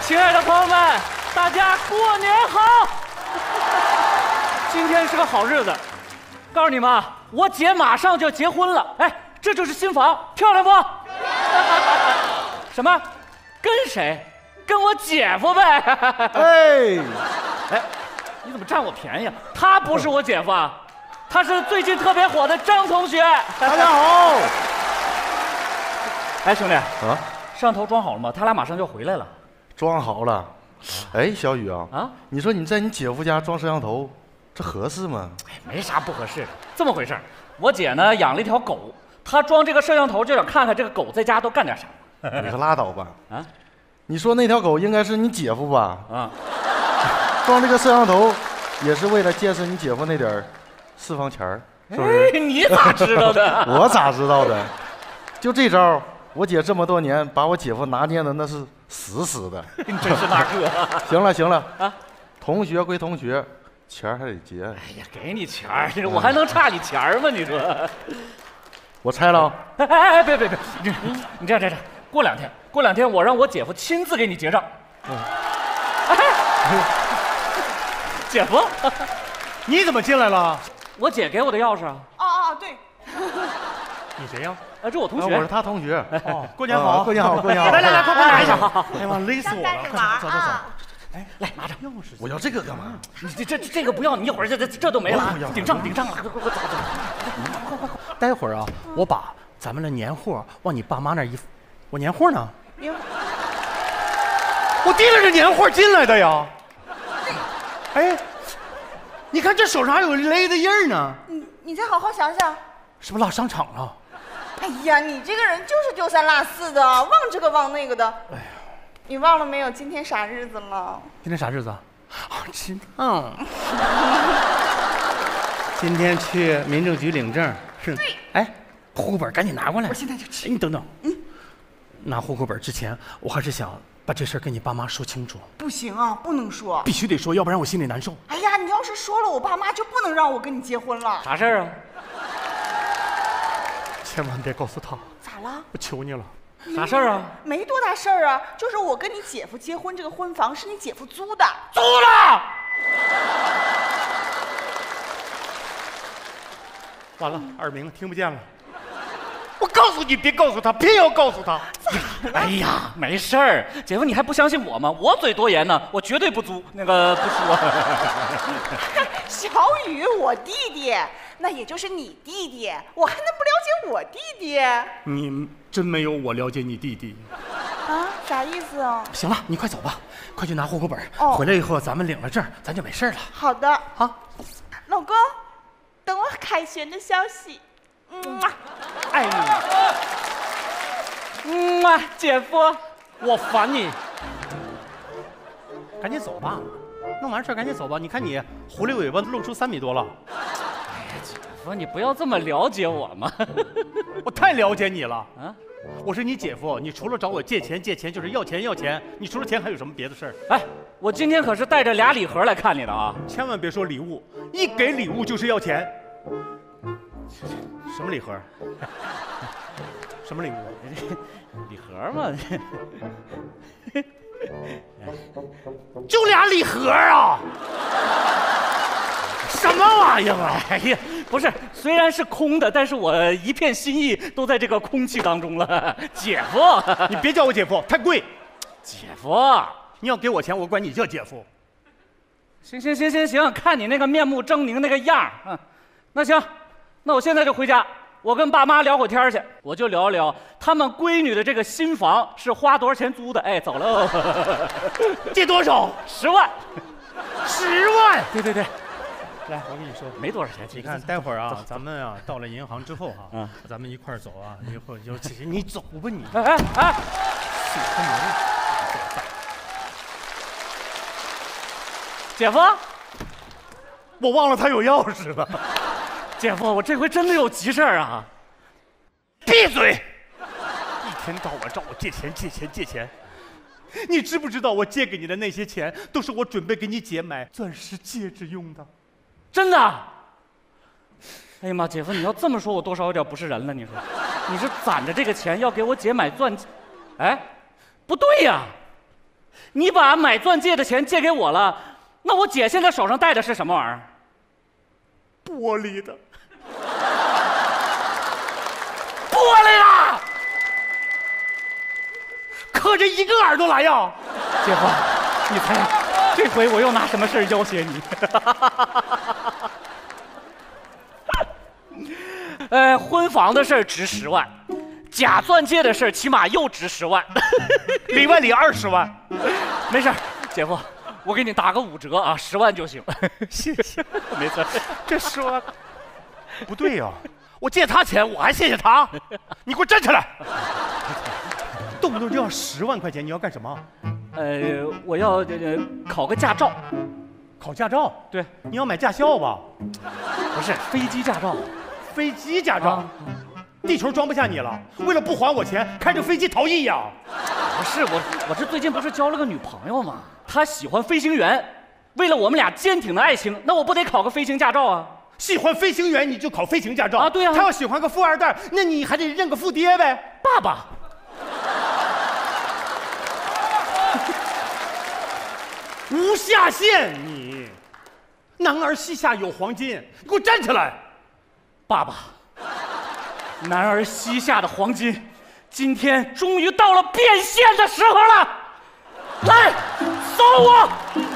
亲爱的朋友们，大家过年好！今天是个好日子，告诉你们啊，我姐马上就结婚了。哎，这就是新房，漂亮不？什么？跟谁？跟我姐夫呗。哎，你怎么占我便宜啊？他不是我姐夫啊，他是最近特别火的张同学。 大家好。 哎，兄弟啊，摄像头装好了吗？他俩马上就回来了。 装好了。哎，小雨啊，你说你在你姐夫家装摄像头，这合适吗？ 哎，没啥不合适的。这么回事，我姐呢养了一条狗，她装这个摄像头就想看看这个狗在家都干点啥。 你可拉倒吧！啊，你说那条狗应该是你姐夫吧？啊，装这个摄像头也是为了见识你姐夫那点私房钱儿，是不是？ 哎，你咋知道的？ 我咋知道的？就这招，我姐这么多年把我姐夫拿捏的那是死死的。 你真是那个。 行了啊，同学归同学，钱还得结。 哎呀，给你钱儿，我还能差你钱儿吗？你说？ 我猜了。 哎，别，你这样，过两天我让我姐夫亲自给你结账。姐夫， 你怎么进来了？ 我姐给我的钥匙啊。 哦，对。 你谁呀？ 这我同学。 我是他同学。 哦，过年好， 过年好。 来，快拿一下。哎呀妈，勒死我了！ 快走。 哎，来拿着钥匙。 我要这个干嘛？ 你这个不要，你一会儿这都没了。顶账了，快走。 待会儿啊，我把咱们的年货往你爸妈那儿一，我年货呢？我提着这年货进来的呀。哎，你看这手上还有勒的印儿呢。 你再好好想想， 是不是落商场了？ 哎呀，你这个人就是丢三落四的，忘这个忘那个的。哎呀，你忘了没有？今天啥日子了？ 今天啥日子啊？知道。今天去民政局领证。是。 对。 哎，户口本赶紧拿过来。 我现在就去。 你等等。拿户口本之前，我还是想把这事儿跟你爸妈说清楚。 不行啊，不能说。 必须得说，要不然我心里难受。 哎呀，你要是说了，我爸妈就不能让我跟你结婚了。 啥事儿啊？ 千万别告诉他。 咋了？ 我求你了。 啥事儿啊？ 没多大事儿啊，就是我跟你姐夫结婚，这个婚房是你姐夫租的。 租了。 完了，耳鸣听不见了。我告诉你，别告诉他，偏要告诉他。 哎呀，没事儿，姐夫，你还不相信我吗？我嘴多严呢，我绝对不租，不说。 小雨，我弟弟，那也就是你弟弟，我还能不了解我弟弟？ 你真没有我了解你弟弟。 啊？啥意思啊？ 行了，你快走吧，快去拿户口本。回来以后咱们领了证，咱就没事了。 好的。 啊， 老公，等我凯旋的消息。 爱你。 姐夫， 我烦你。赶紧走吧，弄完事赶紧走吧。你看你狐狸尾巴露出3米多了。 哎呀，姐夫，你不要这么了解我嘛。 我太了解你了啊！我是你姐夫，你除了找我借钱就是要钱。你除了钱还有什么别的事儿？ 哎，我今天可是带着俩礼盒来看你的啊！ 千万别说礼物，一给礼物就是要钱。什么礼盒？什么礼物？ 礼盒嘛。 就俩礼盒啊！什么玩意儿啊！ 哎呀，不是，虽然是空的，但是我一片心意都在这个空气当中了。姐夫， 你别叫我姐夫，太贵。 姐夫， 你要给我钱，我管你叫姐夫。 行，看你那个面目狰狞那个样儿，那行，那我现在就回家，我跟爸妈聊会天去，我就聊一聊他们闺女的这个新房是花多少钱租的。哎，走喽。 借多少 ？10万。 10万？ 对。 来，我跟你说， 没多少钱。 你看，待会儿啊，咱们啊到了银行之后哈，咱们一块儿走啊，一会儿就你走吧你。 哎，姐夫， 我忘了他有钥匙了。 姐夫，我这回真的有急事儿啊！ 闭嘴！一天到晚找我借钱。你知不知道我借给你的那些钱，都是我准备给你姐买钻石戒指用的？ 真的？哎呀妈，姐夫，你要这么说，我多少有点不是人了。你说，你是攒着这个钱要给我姐买钻戒？哎，不对呀， 你把买钻戒的钱借给我了，那我姐现在手上戴的是什么玩意儿？ 玻璃的。 玻璃的！ 磕着一个耳朵来呀！ 姐夫，你猜这回我又拿什么事儿要挟你？婚房的事儿值10万，假钻戒的事儿起码又值10万， 里外里20万。 没事，姐夫，我给你打个5折啊，10万就行。 谢谢， 没错。 这10万不对呀、我借他钱，我还谢谢他。你给我站起来！动不动就要10万块钱，你要干什么？ 我要考个驾照。 考驾照？ 对， 你要买驾校吧？ 不是飞机驾照。 飞机驾照？地球装不下你了，为了不还我钱，开着飞机逃逸呀？ 不是我这最近不是交了个女朋友吗？她喜欢飞行员，为了我们俩坚挺的爱情，那我不得考个飞行驾照啊？ 喜欢飞行员你就考飞行驾照啊？对啊。 他要喜欢个富二代，那你还得认个富爹呗？ 爸爸。 无下限，你男儿膝下有黄金，你给我站起来！ 爸爸，男儿膝下的黄金，今天终于到了变现的时候了。来，扫我！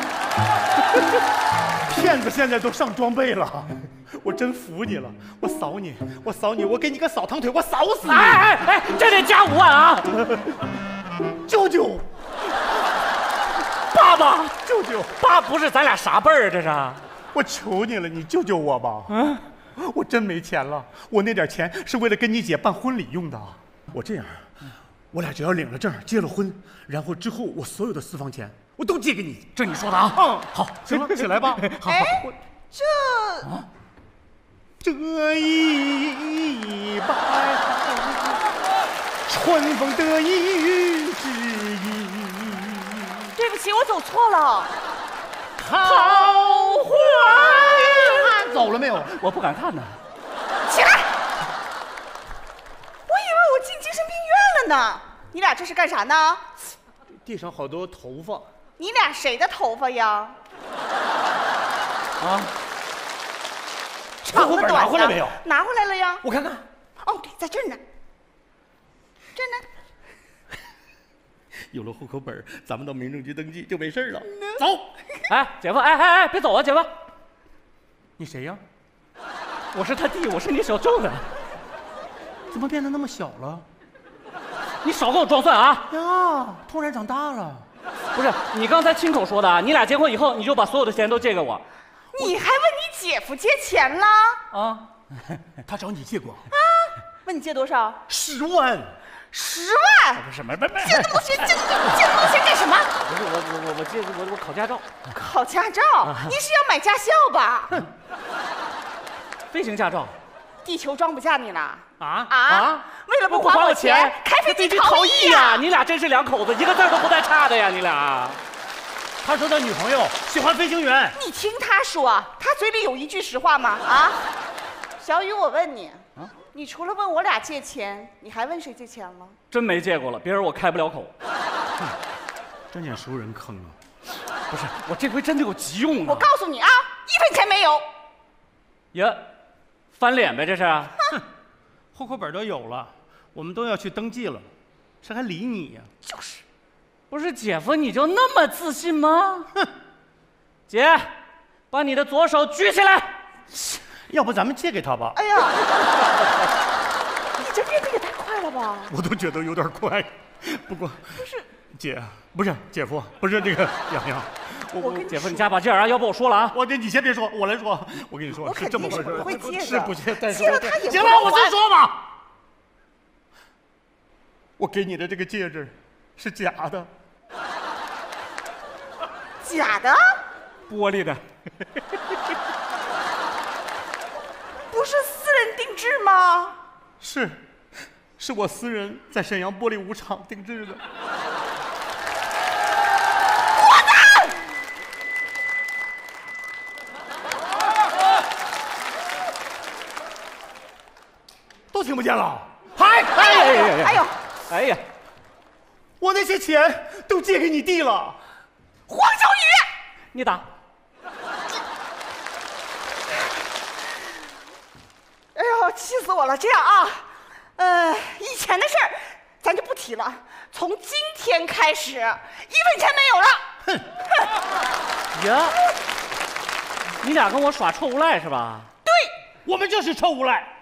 骗子现在都上装备了，我真服你了。我扫你，我扫你，我给你个扫堂腿，我扫死你！ 哎，这得加5万啊！ 舅舅， 爸爸， 舅舅， 爸不是咱俩啥辈儿啊？这是？ 我求你了，你救救我吧！我真没钱了，我那点钱是为了跟你姐办婚礼用的。我这样，我俩只要领了证，结了婚，然后之后我所有的私房钱我都借给你。 这你说的啊？ 好，行了，起来吧。 好， 这一拜，春风得意雨知音。 对不起，我走错了。 桃花走了没有？ 我不敢看呢。 起来！我以为我进精神病院了呢。你俩这是干啥呢？ 地上好多头发。 你俩谁的头发呀？ 啊！ 户口本拿回来没有？ 拿回来了呀。 我看看。 哦，对，在这儿呢。这儿呢。 有了户口本，咱们到民政局登记就没事了。走！ 哎，姐夫，哎，别走啊，姐夫！ 你谁呀？ 我是他弟，我是你小舅子。 怎么变得那么小了？ 你少跟我装蒜啊！ 呀，突然长大了。 不是，你刚才亲口说的啊！你俩结婚以后，你就把所有的钱都借给我。 你还问你姐夫借钱了？ 啊？ 他找你借过啊？问你借多少 ？10万。 10万？ 不是，没， 借那么多钱，借那么多钱干什么？ 不是我借我考驾照。 考驾照？你是要买驾校吧？ 飞行驾照。 地球装不下你了啊！ 为了不还我钱，开飞机逃逸呀！ 你俩真是两口子，一个字都不带差的呀！你俩。 他说他女朋友喜欢飞行员。 你听他说，他嘴里有一句实话吗？啊！小雨，我问你啊，你除了问我俩借钱，你还问谁借钱了？ 真没借过了，别人我开不了口。 真捡熟人坑啊！ 不是，我这回真的有急用啊！ 我告诉你啊，1分钱没有。 呀，翻脸呗，这是。 哼，户口本都有了，我们都要去登记了，谁还理你呀？ 就是， 不是姐夫，你就那么自信吗？哼，姐，把你的左手举起来。 要不咱们借给他吧？ 哎呀，你这变得也太快了吧！ 我都觉得有点快，不过不是姐，不是姐夫，不是这个洋洋， 我跟姐夫你加把劲儿啊，要不我说了啊。 你先别说，我来说。我跟你说是这么回事， 我会借的， 是不借，但是借了他也不行了，我先说吧。我给你的这个戒指是假的。 假的？ 玻璃的。 不是私人定制吗？ 是我私人在沈阳玻璃舞厂定制的。 我的！ 都听不见了。 哎呦！ 哎呀， 我那些钱都借给你弟了。 黄小雨， 你打。 哎呦，气死我了！这样啊，以前的事儿咱就不提了，从今天开始，1分钱没有了。 哼！呀，你俩跟我耍臭无赖是吧？ 对， 我们就是臭无赖。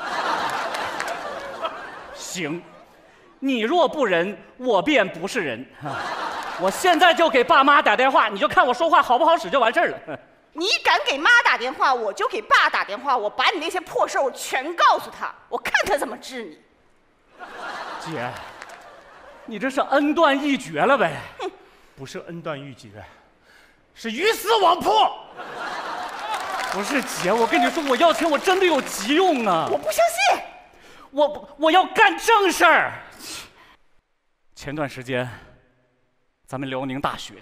行，你若不仁，我便不是人。我现在就给爸妈打电话，你就看我说话好不好使就完事儿了。 你敢给妈打电话，我就给爸打电话，我把你那些破事儿我全告诉他，我看他怎么治你。 姐，你这是恩断义绝了呗？ 不是恩断义绝，是鱼死网破。 不是姐，我跟你说，我要钱我真的有急用啊！ 我不相信。 我要干正事儿。前段时间，咱们辽宁大学，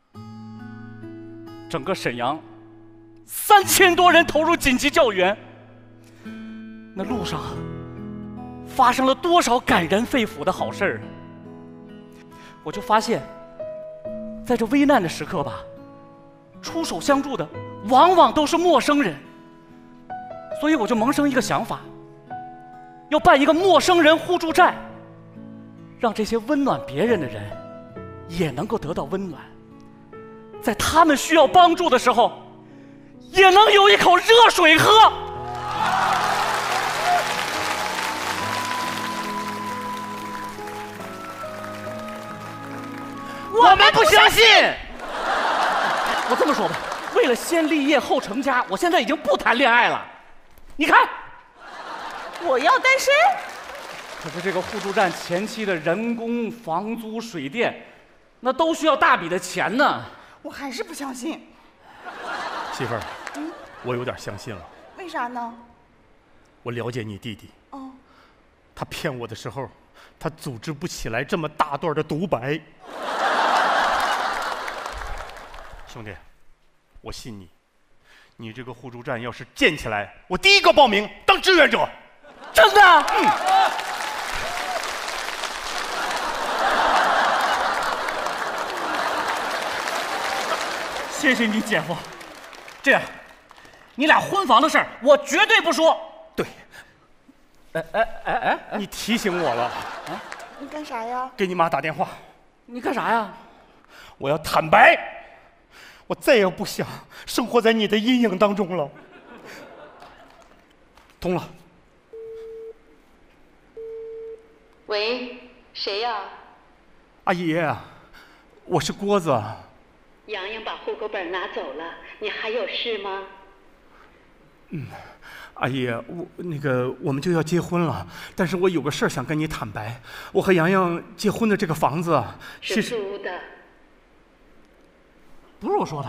整个沈阳3000多人投入紧急救援，那路上发生了多少感人肺腑的好事儿啊！我就发现，在这危难的时刻吧，出手相助的往往都是陌生人，所以我就萌生一个想法，要办一个陌生人互助站，让这些温暖别人的人也能够得到温暖，在他们需要帮助的时候，也能有一口热水喝。我们不相信。我这么说吧，为了先立业后成家，我现在已经不谈恋爱了。你看， 我要单身。 可是这个互助站前期的人工、房租、水电，那都需要大笔的钱呢。 我还是不相信。 媳妇儿，我有点相信了。 为啥呢？ 我了解你弟弟。 哦。 他骗我的时候，他组织不起来这么大段的独白。兄弟，我信你。你这个互助站要是建起来，我第一个报名当志愿者。 真的？谢谢你姐夫。这样，你俩婚房的事儿我绝对不说。 对。你提醒我了。啊？ 你干啥呀？ 给你妈打电话。 你干啥呀？ 我要坦白，我再也不想生活在你的阴影当中了。通了。 喂，谁呀？ 阿姨，我是郭子。 洋洋把户口本拿走了，你还有事吗？ 阿姨，我们就要结婚了，但是我有个事儿想跟你坦白，我和洋洋结婚的这个房子是租的。 不是我说的。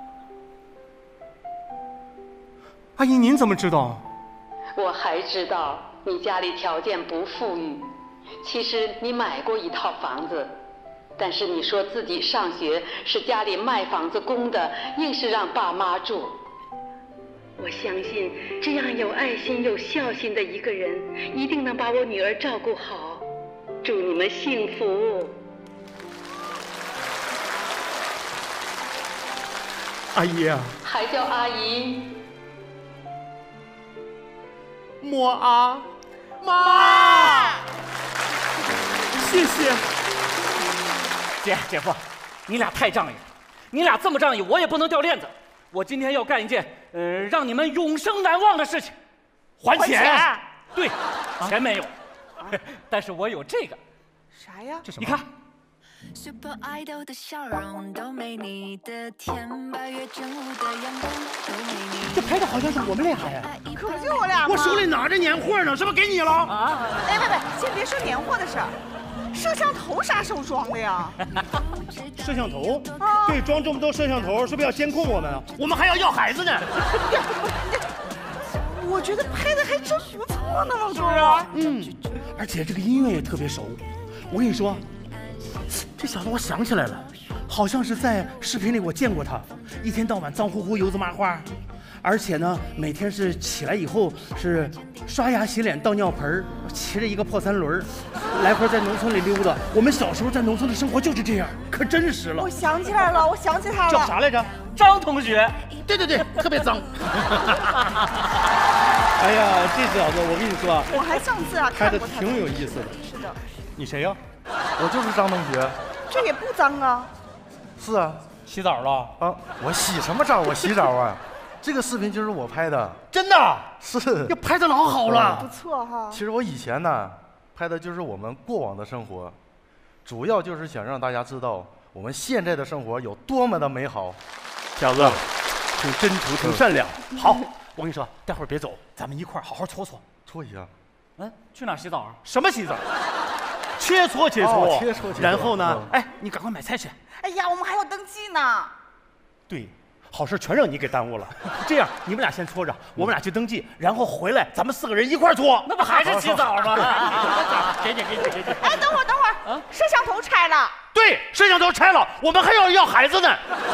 阿姨，您怎么知道？ 我还知道你家里条件不富裕，其实你买过一套房子，但是你说自己上学是家里卖房子供的，硬是让爸妈住。我相信这样有爱心有孝心的一个人，一定能把我女儿照顾好。祝你们幸福。 阿姨啊。 还叫阿姨？ 莫阿妈。谢谢。 姐夫，你俩太仗义了，你俩这么仗义，我也不能掉链子。我今天要干一件让你们永生难忘的事情，还钱。对，钱没有，但是我有这个。 啥呀？ 这什么？ 你看。 Super Idol 的笑容都没你的甜，8月正午的阳光都没你。 这拍的好像是我们俩呀。 可不就我俩吗？ 我手里拿着年货呢，是不是给你了？ 啊！ 哎，先别说年货的事儿，摄像头啥时候装的呀？ 摄像头？对，装这么多摄像头，是不是要监控我们啊？我们还要孩子呢。 我觉得拍的还真不错呢，老周。 而且这个音乐也特别熟。我跟你说，这小子我想起来了，好像是在视频里我见过他，一天到晚脏乎乎油子麻花。 而且呢，每天是起来以后是刷牙洗脸倒尿盆，骑着一个破三轮，来回在农村里溜达。我们小时候在农村的生活就是这样，可真实了。 我想起来了，我想起他了。 叫啥来着？ 张同学。 对，特别脏。哎呀，这小子，我跟你说， 我还上次拍的看过他。 挺有意思的。 是的。 你谁呀？ 我就是张同学。 这也不脏啊。 是啊。 洗澡了？ 啊，我洗什么澡？我洗澡啊。这个视频就是我拍的。 真的？ 是。 要拍的老好了。 不错哈。 其实我以前呢，拍的就是我们过往的生活，主要就是想让大家知道我们现在的生活有多么的美好。 小子，挺真诚，挺善良。好，我跟你说，待会儿别走，咱们一块儿好好搓搓。 搓一下。 去哪儿洗澡啊？ 什么洗澡？切磋。 切磋。 然后呢？哎，你赶快买菜去。 哎呀，我们还要登记呢。 对，好事全让你给耽误了。这样，你们俩先搓着，我们俩去登记，然后回来咱们4个人一块儿搓。 那不还是洗澡吗？给你。 哎，等会儿，摄像头拆了。 对，摄像头拆了，我们还要孩子呢。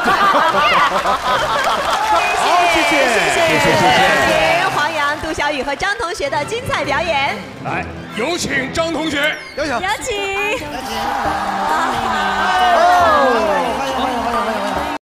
好，谢谢黄洋、杜小雨和张同学的精彩表演。 来，有请张同学。 有请。